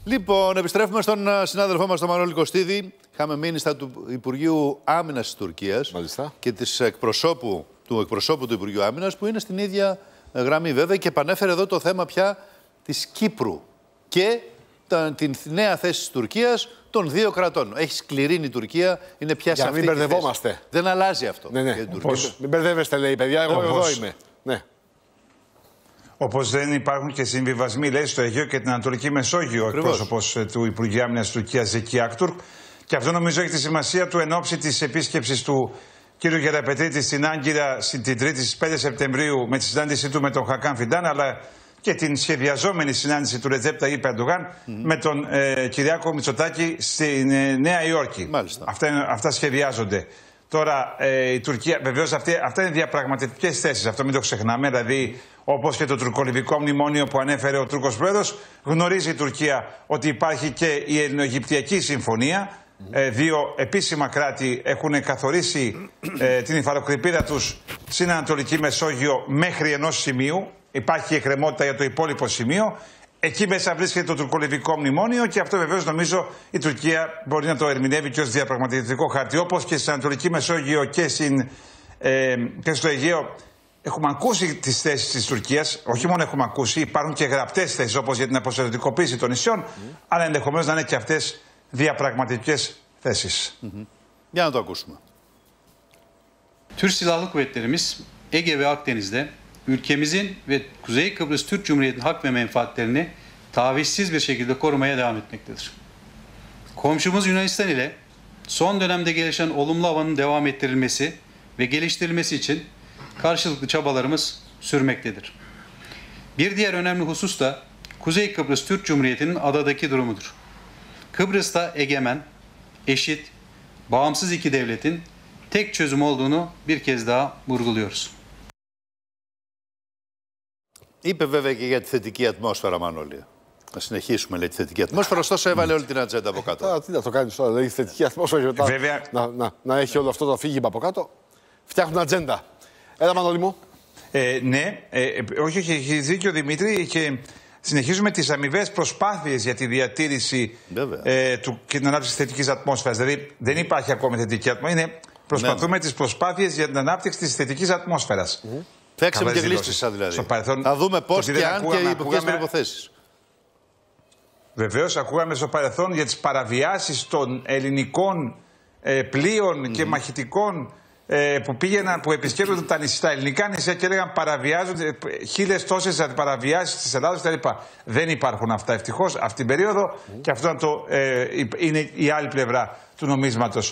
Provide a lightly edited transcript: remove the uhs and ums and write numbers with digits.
Λοιπόν, επιστρέφουμε στον συνάδελφό μας, τον Μανώλη Κωστίδη. Είχαμε μείνει στα του Υπουργείου Άμυνας της Τουρκίας και του εκπροσώπου του Υπουργείου Άμυνας, που είναι στην ίδια γραμμή βέβαια και επανέφερε εδώ το θέμα πια της Κύπρου και την νέα θέση της Τουρκίας των δύο κρατών. Έχει σκληρύνει η Τουρκία, είναι πια σε αυτή τη θέση. Μην μπερδευόμαστε. Δεν αλλάζει αυτό. Ναι. Μην μπερδεύεστε, λέει, παιδιά, εγώ εδώ είμαι. Ναι. Όπως δεν υπάρχουν και συμβιβασμοί, λέει, στο Αιγαίο και την Ανατολική Μεσόγειο, ο εκπρόσωπος του Υπουργείου Άμυνας της Τουρκίας, Ζεκί Άκτουρκ. Και αυτό νομίζω έχει τη σημασία του εν ώψη της επίσκεψης του κ. Γεραπετρίτη στην Άγκυρα την Τρίτη στις 5 Σεπτεμβρίου με τη συνάντησή του με τον Χακάν Φιντάν, αλλά και την σχεδιαζόμενη συνάντηση του Ρετζέπ Ταγίπ Ερντογάν με τον Κυριάκο Μητσοτάκη στη Νέα Υόρκη. Αυτά σχεδιάζονται. Τώρα η Τουρκία, βεβαίως αυτά είναι διαπραγματευτικές θέσεις, αυτό μην το ξεχνάμε. Δηλαδή, όπως και το τουρκολιβικό μνημόνιο που ανέφερε ο Τούρκος Πρόεδρος, γνωρίζει η Τουρκία ότι υπάρχει και η Ελληνοαιγυπτιακή Συμφωνία. Δύο επίσημα κράτη έχουν καθορίσει την υφαλοκρηπίδα τους στην Ανατολική Μεσόγειο μέχρι ενός σημείου. Υπάρχει εκκρεμότητα για το υπόλοιπο σημείο. Εκεί μέσα βρίσκεται το τουρκολιβικό μνημόνιο και αυτό βεβαίως νομίζω η Τουρκία μπορεί να το ερμηνεύει και ως διαπραγματευτικό χάρτη. Όπως και στην Ανατολική Μεσόγειο και στο Αιγαίο έχουμε ακούσει τις θέσεις της Τουρκίας. Όχι μόνο έχουμε ακούσει, υπάρχουν και γραπτές θέσεις όπως για την αποστρατιωτικοποίηση των νησιών, αλλά ενδεχομένως να είναι και αυτές diyapragmatikes θέσεις. Για να το ακούσουμε. Türk Silahlı Kuvvetlerimiz Ege ve Akdeniz'de ülkemizin ve Kuzey Kıbrıs Türk Cumhuriyeti'nin hak ve menfaatlerini tavizsiz bir şekilde korumaya devam etmektedir. Komşumuz Yunanistan ile son dönemde gelişen olumlu havanın devam ettirilmesi ve geliştirilmesi için karşılıklı çabalarımız sürmektedir. Bir diğer önemli husus da Kuzey Kıbrıs Türk Cumhuriyeti'nin adadaki durumudur. Kıbrıs'ta egemen, eşit, bağımsız iki devletin tek çözüm olduğunu bir kez daha vurguluyoruz. Είπε βέβαια και για τη θετική ατμόσφαιρα, Μανώλη. Να συνεχίσουμε, λέει, τη θετική ατμόσφαιρα. Ωστόσο, έβαλε όλη την ατζέντα από κάτω. Τι να το κάνει τώρα, δηλαδή θετική ατμόσφαιρα και μετά να έχει όλο αυτό το αφήγημα από κάτω. Φτιάχνουν ατζέντα. Έλα, Μανώλη μου. Ναι, όχι, έχει δίκιο ο Δημήτρη και συνεχίζουμε τις αμοιβές προσπάθειες για τη διατήρηση και την ανάπτυξη της θετικής ατμόσφαιρας. Δηλαδή δεν υπάρχει ακόμη θετική ατμόσφαιρα. Προσπαθούμε τις προσπάθειες για την ανάπτυξη της θετικής ατμόσφαιρας. Παίξαμε και γλίστησα δηλαδή. Θα δούμε πώς και αν και υπό ποιες προϋποθέσεις. Βεβαίως, ακούγαμε στο παρελθόν για τις παραβιάσεις των ελληνικών πλοίων και μαχητικών που επισκέπτονταν τα ελληνικά νησιά και έλεγαν παραβιάζονται χίλιες τόσες παραβιάσεις της Ελλάδας κτλ. Δεν υπάρχουν αυτά ευτυχώς αυτή την περίοδο και αυτό είναι η άλλη πλευρά του νομίσματος.